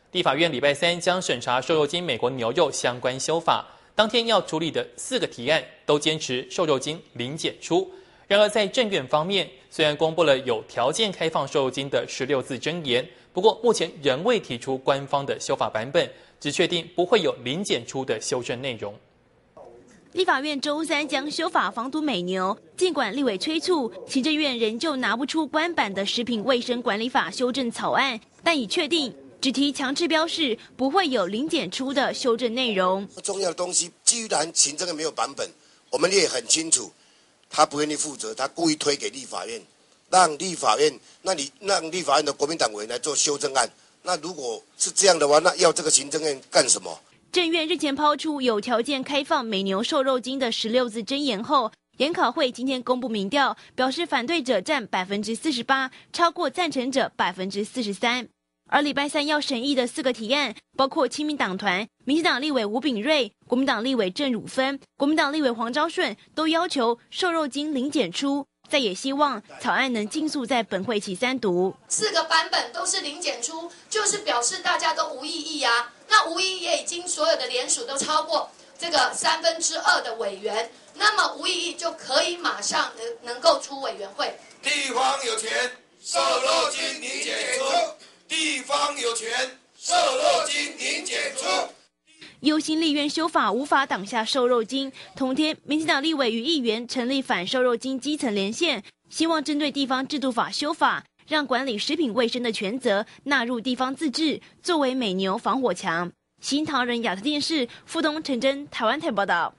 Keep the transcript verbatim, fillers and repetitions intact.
立法院礼拜三将审查瘦肉精美国牛肉相关修法，当天要处理的四个提案都坚持瘦肉精零检出。然而在政院方面，虽然公布了有条件开放瘦肉精的十六字箴言，不过目前仍未提出官方的修法版本，只确定不会有零检出的修正内容。 立法院周三将修法防毒美牛，尽管立委催促，行政院仍旧拿不出官版的食品卫生管理法修正草案，但已确定只提强制标示，不会有零检出的修正内容。 重要的东西居然行政院没有版本，我们也很清楚，他不愿意负责，他故意推给立法院，让立法院，那你让立法院的国民党委员来做修正案。那如果是这样的话，那要这个行政院干什么？ 政院日前抛出有条件开放美牛瘦肉精的十六字箴言后，研考会今天公布民调，表示反对者占百分之四十八，超过赞成者百分之四十三。而礼拜三要审议的四个提案，包括亲民党团、民进党立委吴秉叡、国民党立委郑汝芬、国民党立委黄昭顺，都要求瘦肉精零检出。再也希望草案能尽速在本会期三读。 四个版本都是零检出，就是表示大家都无异议啊。那无异议也已经所有的联署都超过这个三分之二的委员，那么无异议就可以马上能能够出委员会。 地方有钱，瘦肉精零检出；地方有权，瘦肉精零检出。 忧心立院修法无法挡下瘦肉精，同天，民进党立委与议员成立反瘦肉精基层连线，希望针对地方制度法修法，让管理食品卫生的权责纳入地方自治，作为美牛防火墙。新唐人亚特电视副东陈真台湾台报道。